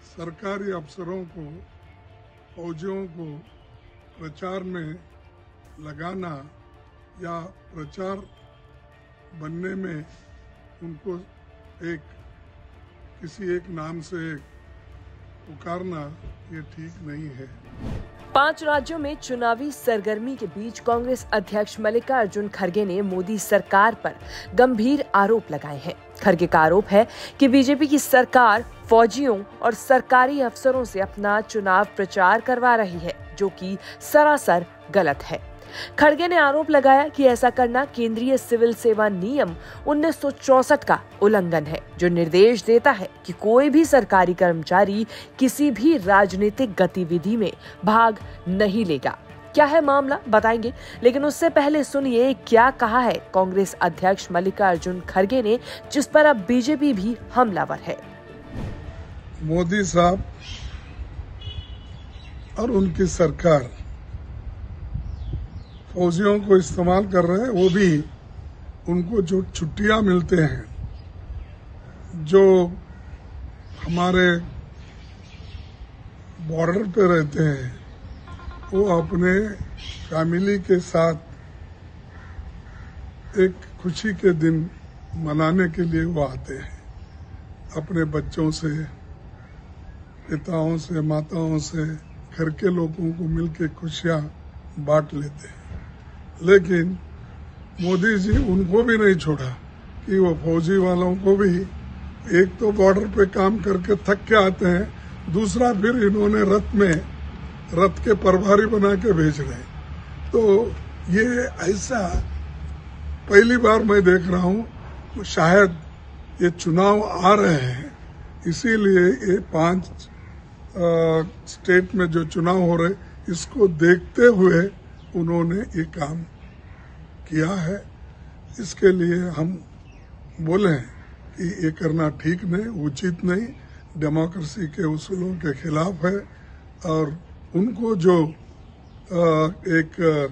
सरकारी अफसरों को, फौजियों को प्रचार में लगाना या प्रचार बनने में उनको किसी एक नाम से पुकारना ये ठीक नहीं है। 5 राज्यों में चुनावी सरगर्मी के बीच कांग्रेस अध्यक्ष मल्लिकार्जुन खड़गे ने मोदी सरकार पर गंभीर आरोप लगाए हैं। खड़गे का आरोप है कि बीजेपी की सरकार फौजियों और सरकारी अफसरों से अपना चुनाव प्रचार करवा रही है, जो कि सरासर गलत है। खड़गे ने आरोप लगाया कि ऐसा करना केंद्रीय सिविल सेवा नियम 1964 का उल्लंघन है, जो निर्देश देता है कि कोई भी सरकारी कर्मचारी किसी भी राजनीतिक गतिविधि में भाग नहीं लेगा। क्या है मामला, बताएंगे, लेकिन उससे पहले सुनिए क्या कहा है कांग्रेस अध्यक्ष मल्लिकार्जुन खड़गे ने, जिस पर अब बीजेपी भी हमलावर है। मोदी साहब और उनकी सरकार फौजियों को इस्तेमाल कर रहे हैं, वो भी उनको जो छुट्टियां मिलते हैं, जो हमारे बॉर्डर पे रहते हैं, वो अपने फैमिली के साथ एक खुशी के दिन मनाने के लिए वो आते हैं। अपने बच्चों से, पिताओं से, माताओं से, घर के लोगों को मिलके खुशियां बांट लेते हैं। लेकिन मोदी जी उनको भी नहीं छोड़ा कि वो फौजी वालों को भी, एक तो बॉर्डर पे काम करके थक के आते हैं, दूसरा फिर इन्होंने रथ के प्रभारी बना के भेज रहे हैं। तो ये ऐसा पहली बार मैं देख रहा हूँ। शायद ये चुनाव आ रहे हैं, इसीलिए ये 5 स्टेट में जो चुनाव हो रहे, इसको देखते हुए उन्होंने ये काम किया है। इसके लिए हम बोले कि ये करना ठीक नहीं, उचित नहीं, डेमोक्रेसी के उसूलों के खिलाफ है, और उनको जो एक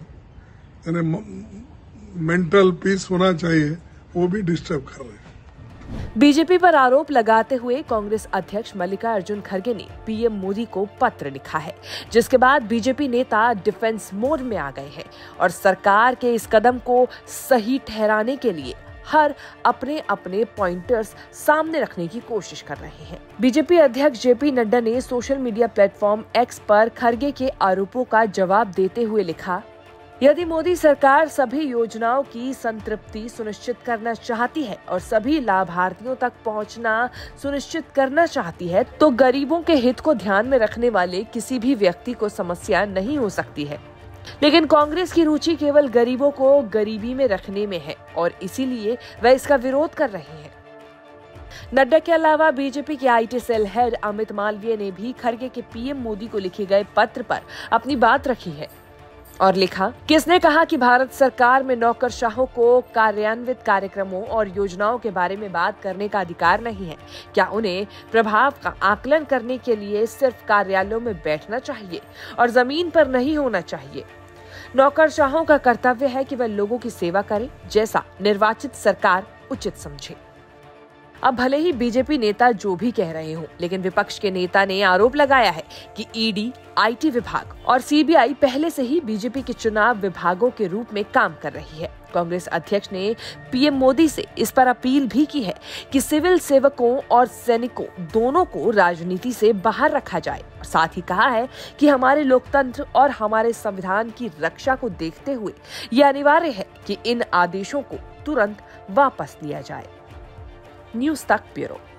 मेंटल पीस होना चाहिए, वो भी डिस्टर्ब कर रहे हैं। बीजेपी पर आरोप लगाते हुए कांग्रेस अध्यक्ष मल्लिकार्जुन खड़गे ने पीएम मोदी को पत्र लिखा है, जिसके बाद बीजेपी नेता डिफेंस मोड में आ गए हैं और सरकार के इस कदम को सही ठहराने के लिए हर अपने पॉइंटर्स सामने रखने की कोशिश कर रहे हैं। बीजेपी अध्यक्ष जेपी नड्डा ने सोशल मीडिया प्लेटफॉर्म एक्स पर खड़गे के आरोपों का जवाब देते हुए लिखा, यदि मोदी सरकार सभी योजनाओं की संतृप्ति सुनिश्चित करना चाहती है और सभी लाभार्थियों तक पहुंचना सुनिश्चित करना चाहती है, तो गरीबों के हित को ध्यान में रखने वाले किसी भी व्यक्ति को समस्या नहीं हो सकती है। लेकिन कांग्रेस की रुचि केवल गरीबों को गरीबी में रखने में है और इसीलिए वह इसका विरोध कर रहे हैं। नड्डा के अलावा बीजेपी के IT cell head Amit Malviya ने भी खड़गे के पीएम मोदी को लिखे गए पत्र पर अपनी बात रखी है और लिखा, किसने कहा कि भारत सरकार में नौकरशाहों को कार्यान्वित कार्यक्रमों और योजनाओं के बारे में बात करने का अधिकार नहीं है? क्या उन्हें प्रभाव का आकलन करने के लिए सिर्फ कार्यालयों में बैठना चाहिए और जमीन पर नहीं होना चाहिए? नौकरशाहों का कर्तव्य है कि वह लोगों की सेवा करें, जैसा निर्वाचित सरकार उचित समझे। अब भले ही बीजेपी नेता जो भी कह रहे हों, लेकिन विपक्ष के नेता ने आरोप लगाया है कि ईडी, आईटी विभाग और सीबीआई पहले से ही बीजेपी के चुनाव विभागों के रूप में काम कर रही है। कांग्रेस अध्यक्ष ने पीएम मोदी से इस पर अपील भी की है कि सिविल सेवकों और सैनिकों दोनों को राजनीति से बाहर रखा जाए। साथ ही कहा है कि हमारे लोकतंत्र और हमारे संविधान की रक्षा को देखते हुए यह अनिवार्य है कि इन आदेशों को तुरंत वापस लिया जाए। न्यूज़ तक ब्यूरो।